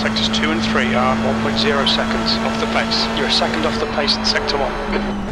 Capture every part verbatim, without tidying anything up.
Sectors two and three are one point zero seconds off the pace. You're a second off the pace in Sector one.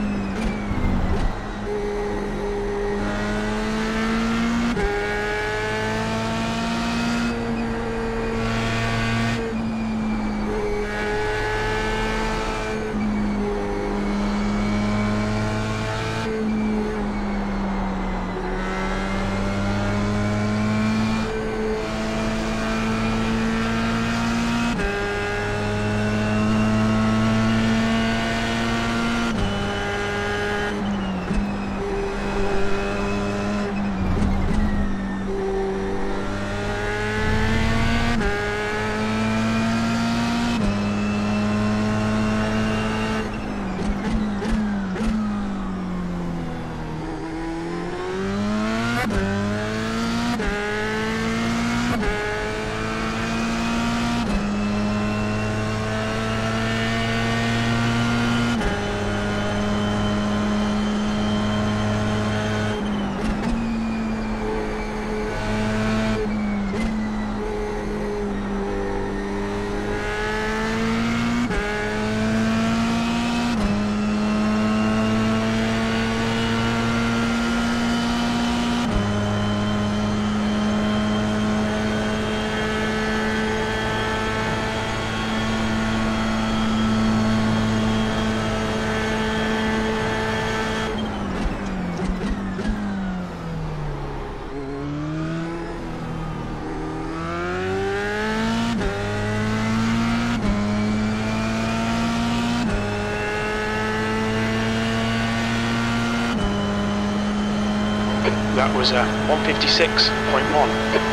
That was a one fifty-six point one.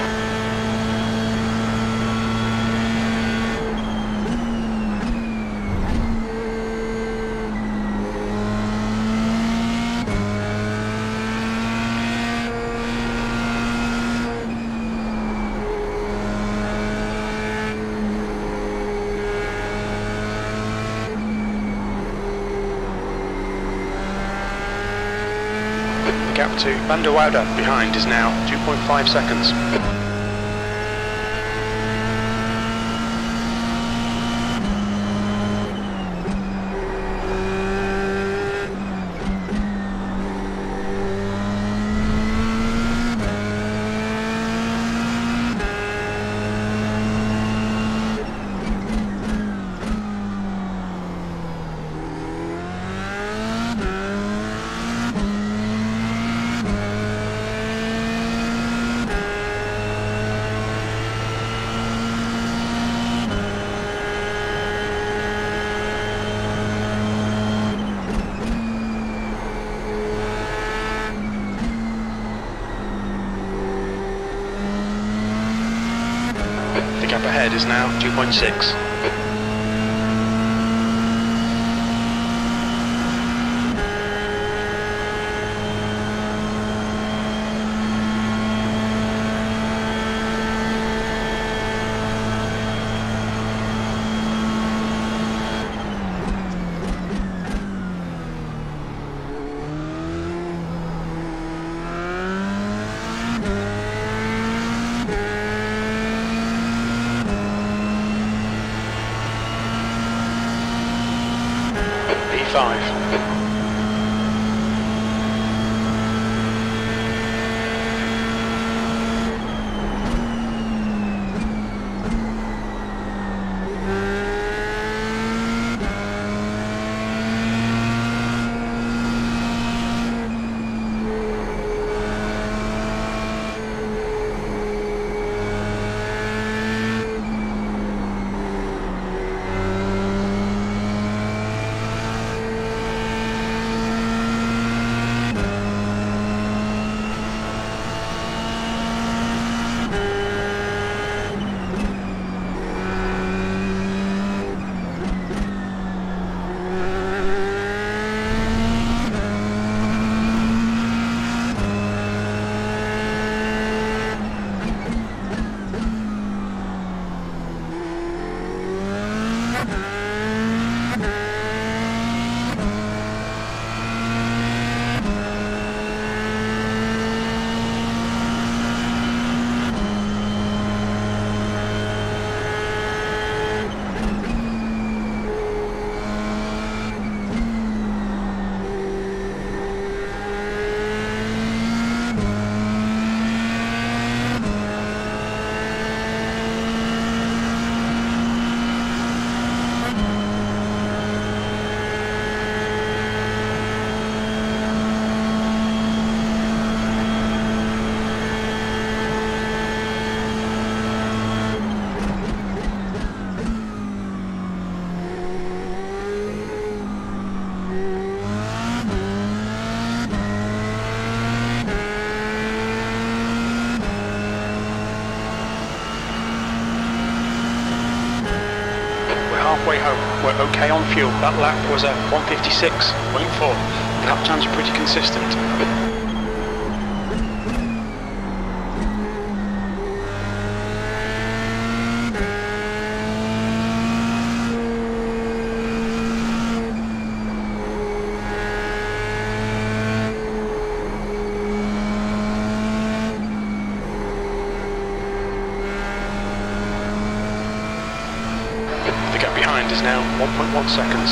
Gap to Van der Woude behind is now two point five seconds. The gap ahead is now two point six. Five. halfway home. We're okay on fuel. That lap was a one fifty-six point four. Lap times are pretty consistent. The gap behind is now one point one seconds.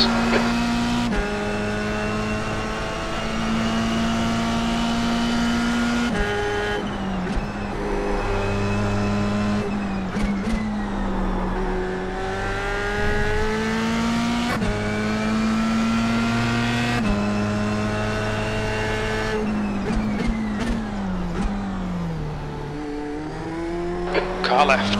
Car left.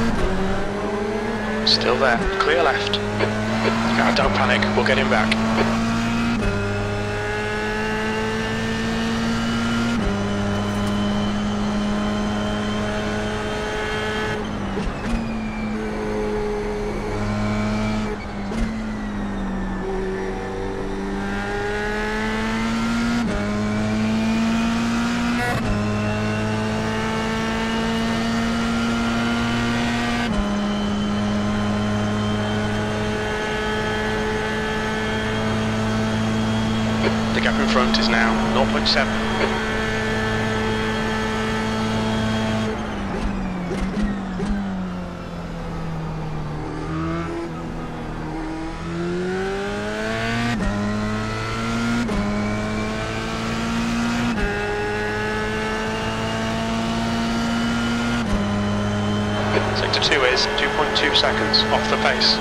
Still there. Clear left. Ah, don't panic, we'll get him back. The gap in front is now zero point seven. Sector two is two point two seconds off the pace.